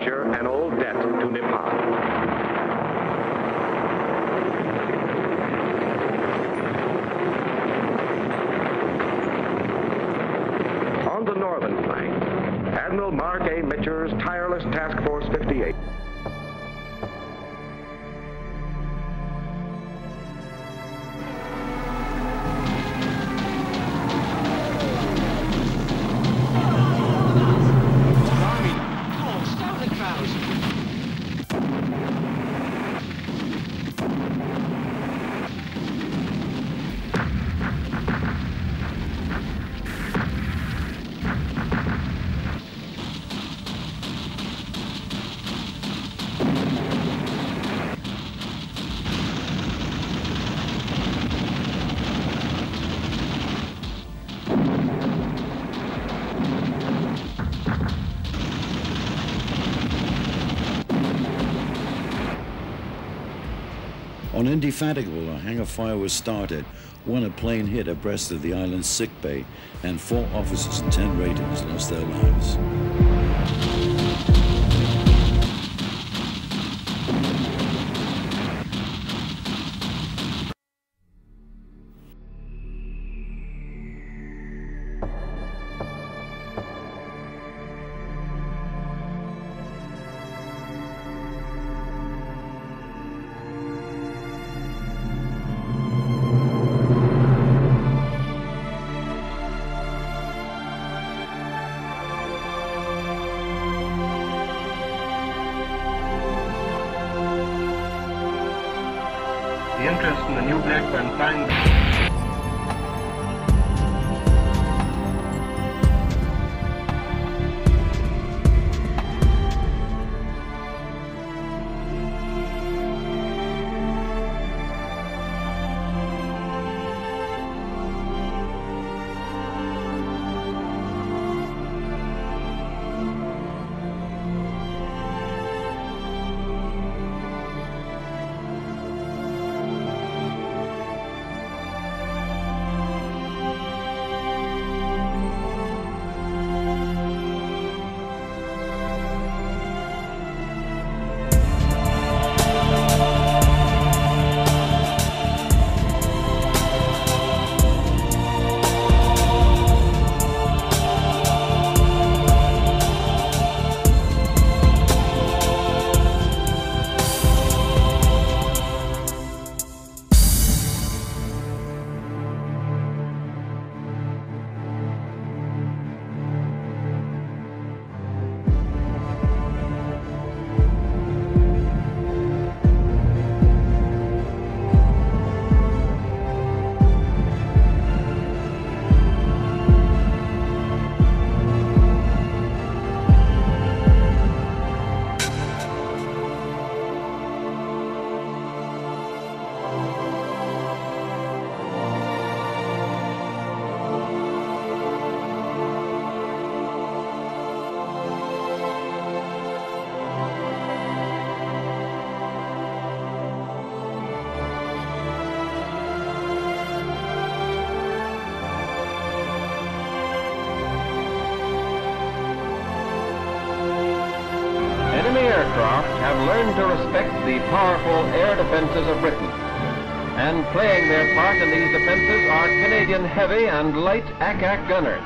treasure an old debt to Nippon. On the northern flank, Admiral Mark A. Mitcher's tireless Task Force 58. On Indefatigable, a hangar fire was started, when a plane hit abreast of the island's sick bay, and 4 officers and 10 ratings lost their lives. The interest in the new Blackburn flying aircraft have learned to respect the powerful air defenses of Britain. And playing their part in these defenses are Canadian heavy and light Ack-Ack gunners.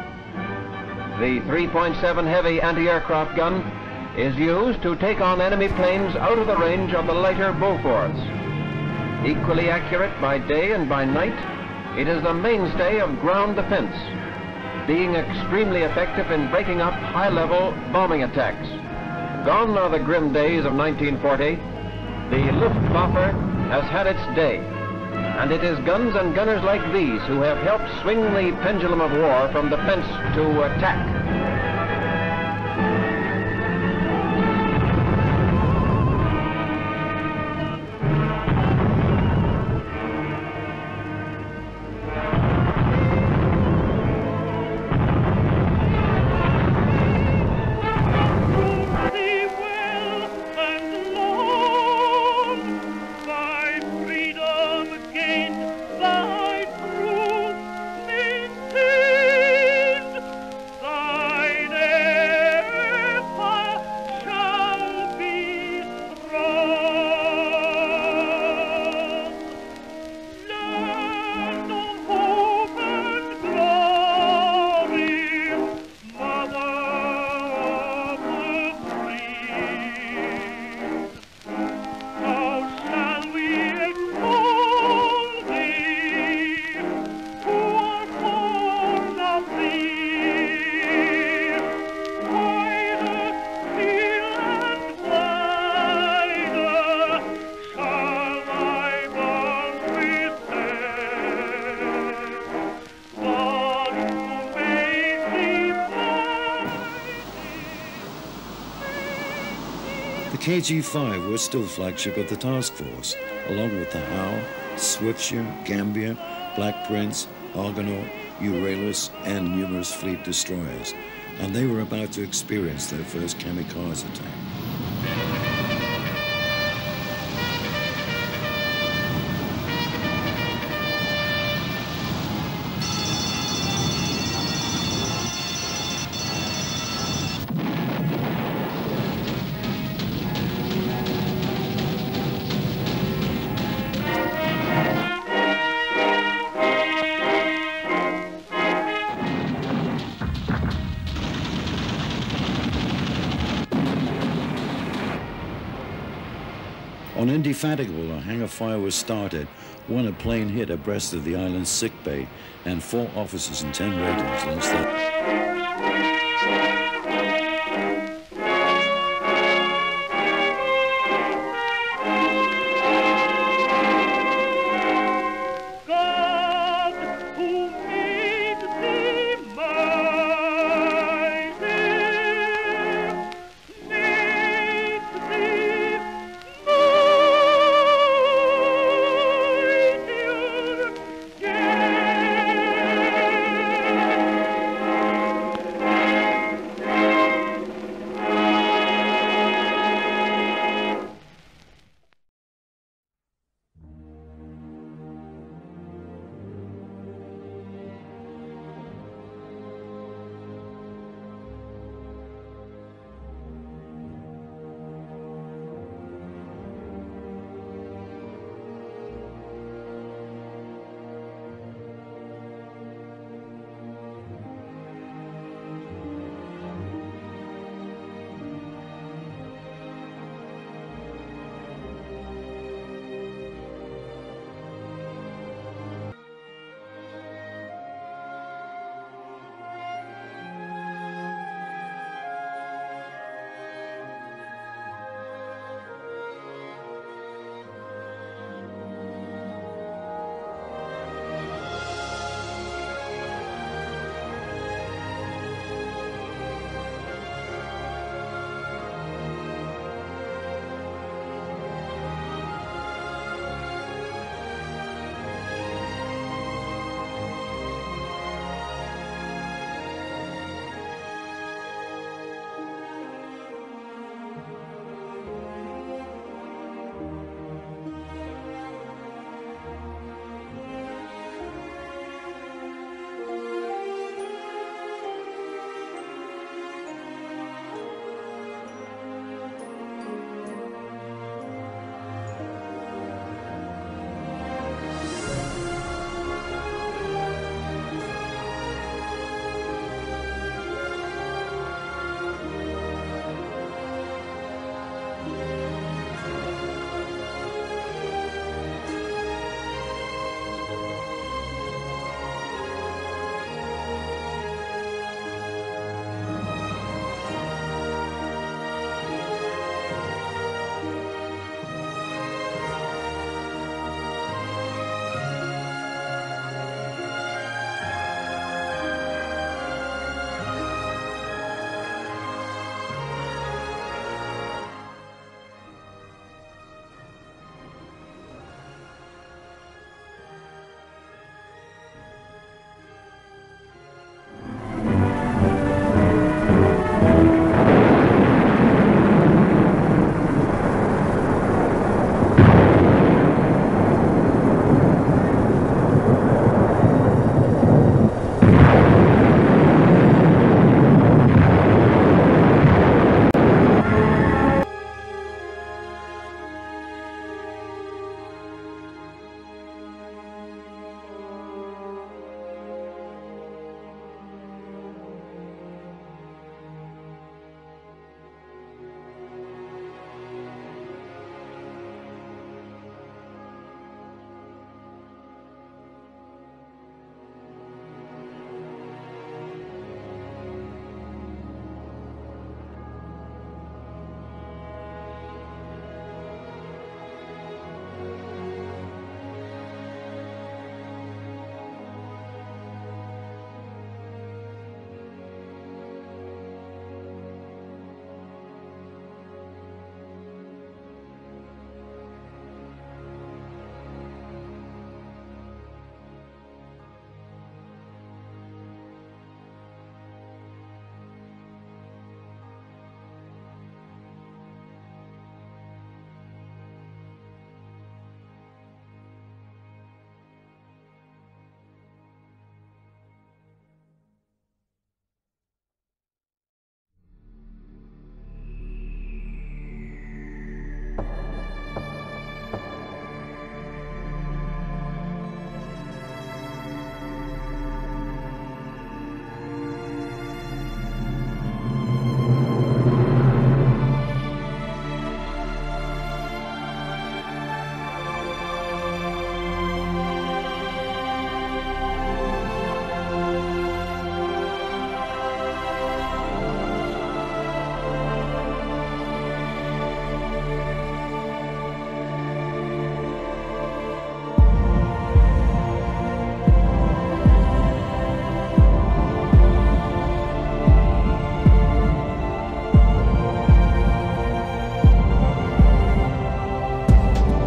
The 3.7 heavy anti-aircraft gun is used to take on enemy planes out of the range of the lighter Bofors. Equally accurate by day and by night, it is the mainstay of ground defense, being extremely effective in breaking up high-level bombing attacks. Gone are the grim days of 1940. The Luftwaffe has had its day, and it is guns and gunners like these who have helped swing the pendulum of war from defense to attack. Thy The KG-5 was still flagship of the task force, along with the Howe, Swiftsure, Gambier, Black Prince, Argonaut, Euryalus, and numerous fleet destroyers, and they were about to experience their first kamikaze attack. On Indefatigable, a hangar fire was started when a plane hit abreast of the island's sickbay, and 4 officers and 10 ratings lost their...